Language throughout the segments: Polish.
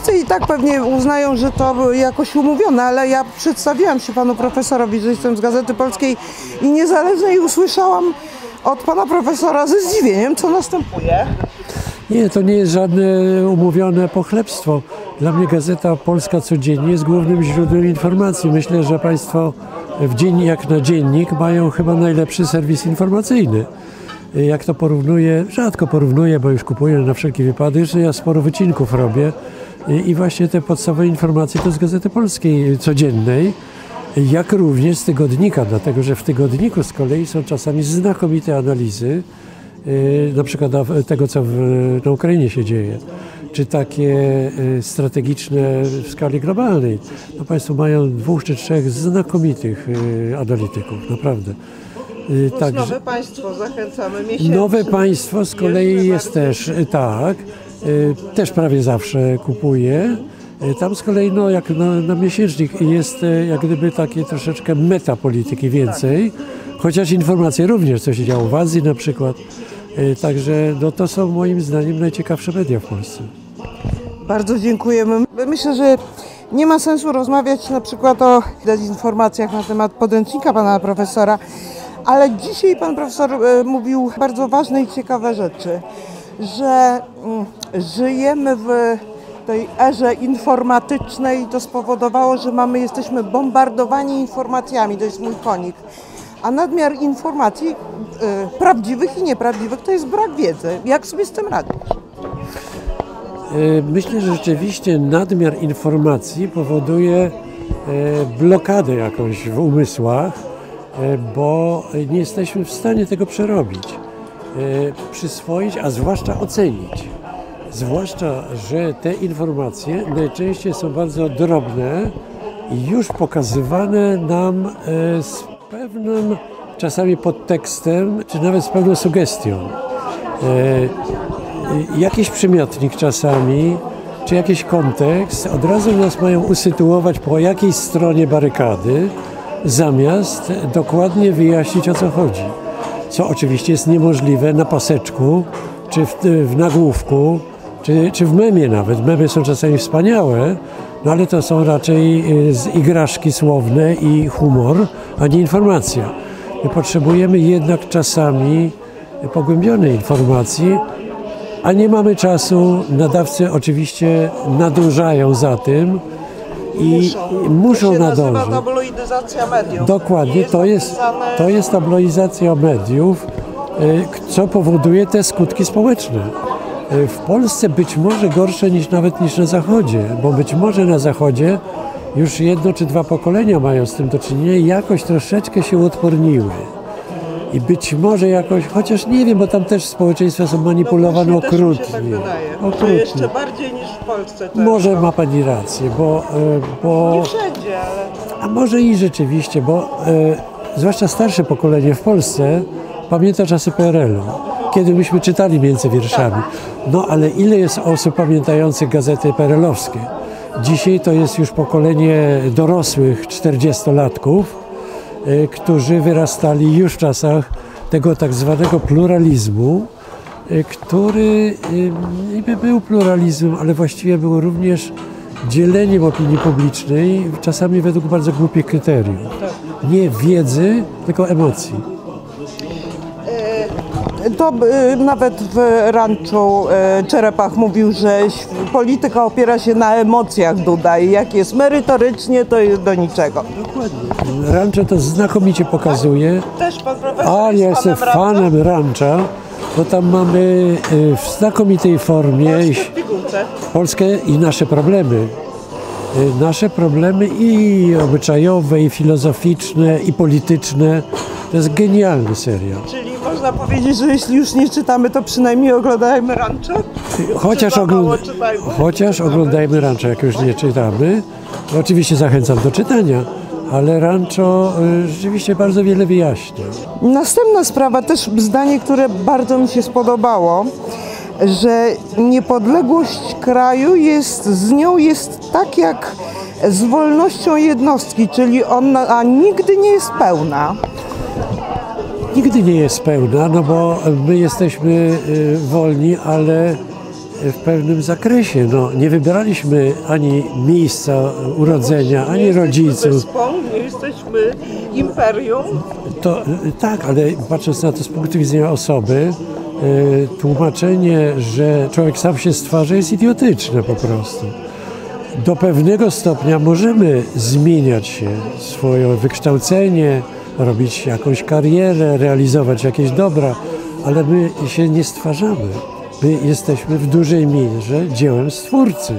Wszyscy i tak pewnie uznają, że to jakoś umówione, ale ja przedstawiłam się panu profesorowi, że jestem z Gazety Polskiej i Niezależnej, usłyszałam od pana profesora ze zdziwieniem, co następuje. Nie, to nie jest żadne umówione pochlebstwo. Dla mnie Gazeta Polska codziennie jest głównym źródłem informacji. Myślę, że państwo w dzień jak na dziennik mają chyba najlepszy serwis informacyjny. Jak to porównuję, rzadko porównuję, bo już kupuję na wszelki wypadek, że ja sporo wycinków robię i właśnie te podstawowe informacje to z Gazety Polskiej codziennej, jak również z tygodnika, dlatego że w tygodniku z kolei są czasami znakomite analizy, na przykład tego, co na Ukrainie się dzieje, czy takie strategiczne w skali globalnej. No państwo mają 2 czy 3 znakomitych analityków, naprawdę. Także nowe państwo, zachęcamy miesięcznie. Nowe państwo z kolei jest też, tak, też prawie zawsze kupuję. Tam z kolei, no, jak na miesięcznik jest jak gdyby takie troszeczkę metapolityki więcej, chociaż informacje również, co się działo w Azji na przykład. Także no, to są moim zdaniem najciekawsze media w Polsce. Bardzo dziękujemy. Myślę, że nie ma sensu rozmawiać na przykład o dezinformacjach na temat podręcznika pana profesora, ale dzisiaj pan profesor mówił bardzo ważne i ciekawe rzeczy, że żyjemy w tej erze informatycznej, to spowodowało, że jesteśmy bombardowani informacjami, to jest mój konik. A nadmiar informacji prawdziwych i nieprawdziwych to jest brak wiedzy. Jak sobie z tym radzić? Myślę, że rzeczywiście nadmiar informacji powoduje blokadę jakąś w umysłach, bo nie jesteśmy w stanie tego przerobić, przyswoić, a zwłaszcza ocenić. Zwłaszcza, że te informacje najczęściej są bardzo drobne i już pokazywane nam z pewnym czasami podtekstem, czy nawet z pewną sugestią. Jakiś przymiotnik czasami, czy jakiś kontekst od razu nas mają usytuować po jakiej stronie barykady, zamiast dokładnie wyjaśnić, o co chodzi. Co oczywiście jest niemożliwe na paseczku, czy w nagłówku, czy w memie nawet. Memy są czasami wspaniałe, no ale to są raczej igraszki słowne i humor, a nie informacja. My potrzebujemy jednak czasami pogłębionej informacji, a nie mamy czasu. Nadawcy oczywiście nadążają za tym i muszą nadążyć. To się nazywa tabloidyzacja mediów. Dokładnie, to jest tabloidyzacja mediów, co powoduje te skutki społeczne. W Polsce być może gorsze nawet niż na Zachodzie, bo być może na Zachodzie już 1 czy 2 pokolenia mają z tym do czynienia i jakoś troszeczkę się uodporniły. I być może jakoś, chociaż nie wiem, bo tam też społeczeństwa są manipulowane okrutnie. Tak okrutnie. Jeszcze bardziej niż w Polsce. Może ma pani rację, bo nie wszędzie, ale... A może i rzeczywiście, bo zwłaszcza starsze pokolenie w Polsce pamięta czasy PRL-u, kiedy myśmy czytali między wierszami. No ale ile jest osób pamiętających gazety PRL-owskie? Dzisiaj to jest już pokolenie dorosłych 40-latków, którzy wyrastali już w czasach tego tak zwanego pluralizmu, który niby był pluralizmem, ale właściwie był również dzieleniem opinii publicznej, czasami według bardzo głupich kryteriów. Nie wiedzy, tylko emocji. To nawet w ranczu Czerepach mówił, że polityka opiera się na emocjach Duda i jak jest merytorycznie, to jest do niczego. Dokładnie. Rancho to znakomicie pokazuje. Też pan profesor ja jestem fanem Rancha, bo tam mamy w znakomitej formie Polskę i nasze problemy. Nasze problemy i obyczajowe, i filozoficzne, i polityczne. To jest genialny serial. Czyli można powiedzieć, że jeśli już nie czytamy, to przynajmniej oglądajmy Rancho? Chociaż oglądajmy Rancho, jak już nie czytamy. Oczywiście zachęcam do czytania, ale Rancho rzeczywiście bardzo wiele wyjaśnia. Następna sprawa, też zdanie, które bardzo mi się spodobało, że niepodległość kraju z nią jest tak jak z wolnością jednostki, czyli ona nigdy nie jest pełna. Nigdy nie jest pełna, no bo my jesteśmy wolni, ale w pewnym zakresie. No, nie wybieraliśmy ani miejsca urodzenia, ani rodziców. Wyspą, nie jesteśmy imperium. To, tak, ale patrząc na to z punktu widzenia osoby, tłumaczenie, że człowiek sam się stwarza, jest idiotyczne po prostu. Do pewnego stopnia możemy zmieniać się, swoje wykształcenie, robić jakąś karierę, realizować jakieś dobra, ale my się nie stwarzamy. My jesteśmy w dużej mierze dziełem Stwórcy.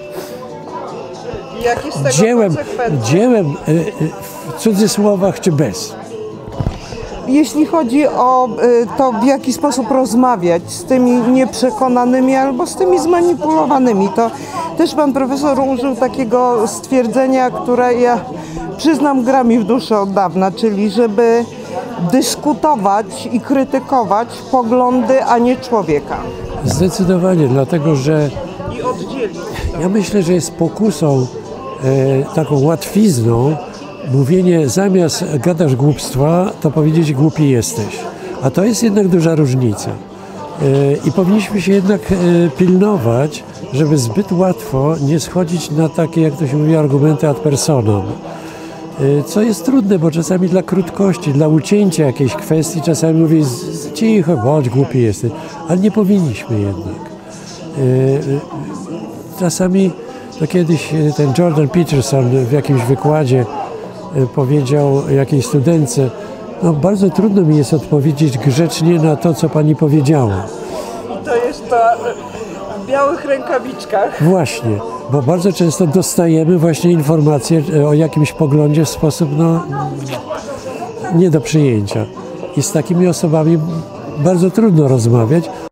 Jakie z tego konsekwencje? Dziełem w cudzysłowach czy bez. Jeśli chodzi o to, w jaki sposób rozmawiać z tymi nieprzekonanymi albo z tymi zmanipulowanymi, to też pan profesor użył takiego stwierdzenia, które ja przyznam gra mi w duszę od dawna, czyli żeby dyskutować i krytykować poglądy, a nie człowieka. Zdecydowanie, dlatego że I oddzielić. ja myślę, że jest pokusą, taką łatwizną, mówienie zamiast gadasz głupstwa, to powiedzieć głupi jesteś. A to jest jednak duża różnica. I powinniśmy się jednak pilnować, żeby zbyt łatwo nie schodzić na takie, jak to się mówi, argumenty ad personam. Co jest trudne, bo czasami dla krótkości, dla ucięcia jakiejś kwestii, czasami mówi cicho, bądź głupi jesteś, ale nie powinniśmy jednak. Czasami, to kiedyś ten Jordan Peterson w jakimś wykładzie powiedział jakiejś studentce, no bardzo trudno mi jest odpowiedzieć grzecznie na to, co pani powiedziała. I to jest to w białych rękawiczkach. Właśnie, bo bardzo często dostajemy właśnie informacje o jakimś poglądzie w sposób nie do przyjęcia. I z takimi osobami bardzo trudno rozmawiać,